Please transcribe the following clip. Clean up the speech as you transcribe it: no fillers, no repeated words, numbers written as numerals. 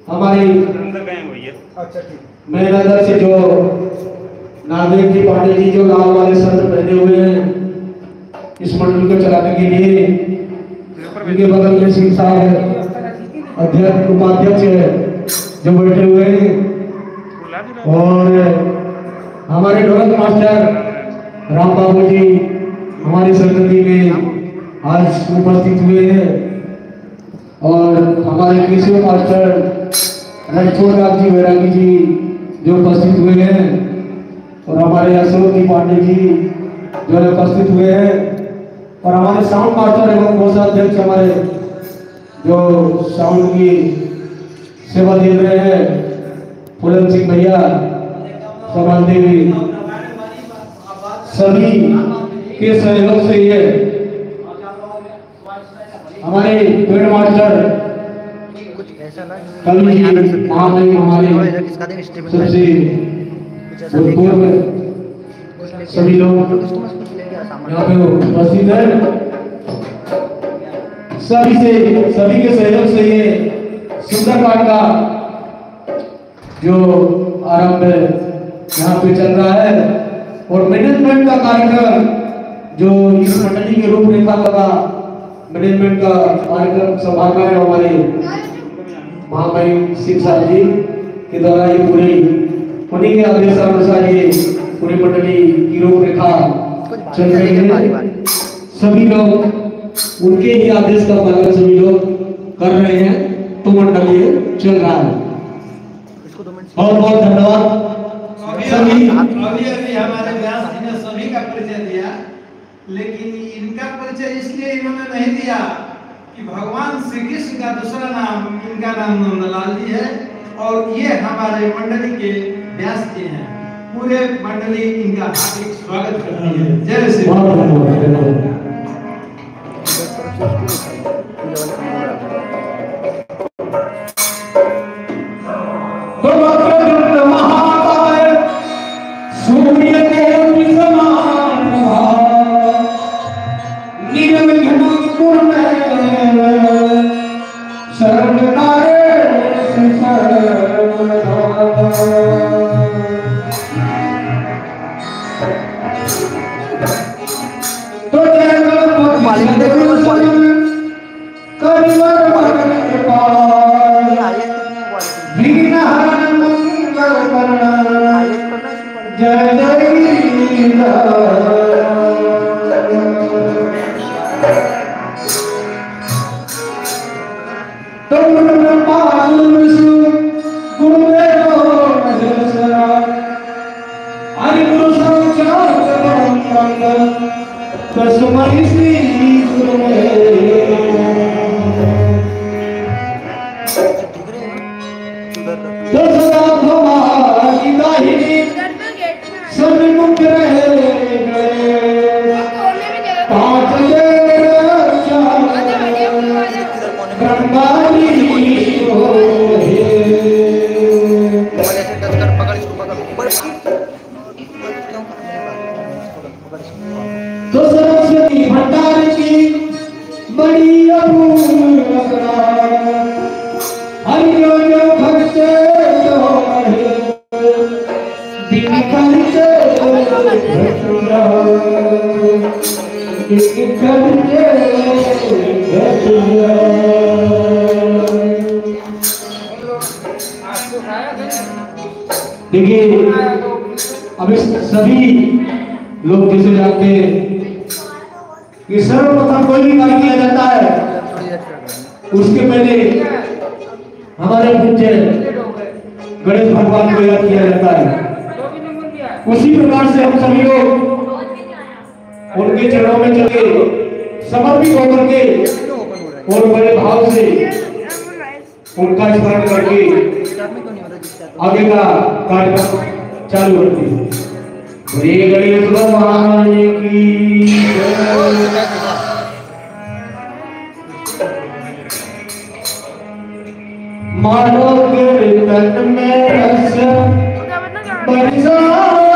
हमारी अच्छा ठीक। मेरे नजर से जो नागरिक जी पांडे जी जो लाल वाले शर्ट पहने हुए हैं इस मंडल को चलाने के लिए, उनके बगल में सिंह साहब है, अध्यक्ष उपाध्यक्ष है जो बैठे हुए हैं, और हमारे ढोलक मास्टर राम बाबू जी हमारी संगति में आज उपस्थित हुए हैं, और हमारे कृषि मास्टर रणछोड़दास जी वैरागी जी जो उपस्थित हुए हैं, और हमारे अशोक जी पांडे जी जो उपस्थित हुए हैं, और हमारे साउंड मास्टर एवं कोषाध्यक्ष हमारे जो साउंड की सेवा दे रहे हैं फूलन सिंह भैया, समान देवी, सभी के सहयोग से ये हमारे पेड़ मास्टर कल जी महामहिम हमारे सबसे पूर्व सभी लोग यहाँ पे उपस्थित है, सभी के सहयोग से ये सुंदरकांड का जो आरंभ यहाँ पे चल रहा है, और मैनेजमेंट का कार्यक्रम जो इस मंडली के रूपरेखा लगा मैनेजमेंट का कार्यक्रम संभाल रहे हैं हमारे महामहिम सिंह साहब जी के द्वारा ये पूरी उन्हीं के आदेशानुसार ये पूरी मंडली की रूपरेखा चल रही है। सभी लोग उनके ही आदेश का पालन सभी लोग कर रहे हैं, तो मंडल ये चल रहा है। बहुत बहुत धन्यवाद सभी। अभी हमारे व्यास जी ने सभी का परिचय दिया, लेकिन इनका परिचय इसलिए इन्होंने नहीं दिया कि भगवान श्री कृष्ण का दूसरा नाम, इनका नाम नंदलाल जी है, और ये हमारे मंडली के व्यास जी हैं। पूरे मंडली इनका हार्दिक स्वागत करती है। जय श्री राम। तो सरस्वती भंडार की बड़ी हरियो जो भक्ते जो दिन करते देखिए अब सभी लोग जैसे जानते हैं कि सर्वप्रथम कोई भी कार्य किया जाता है उसके पहले हमारे पूज्य गणेश भगवान को याद किया जाता है। उसी प्रकार से हम सभी लोग उनके चरणों में चले समर्पित होकर के और बड़े भाव से उनका स्मरण करके आगे का कार्यक्रम चालू करते हैं। श्री गणेश भगवान की मानो कीर्तन में रस बरसा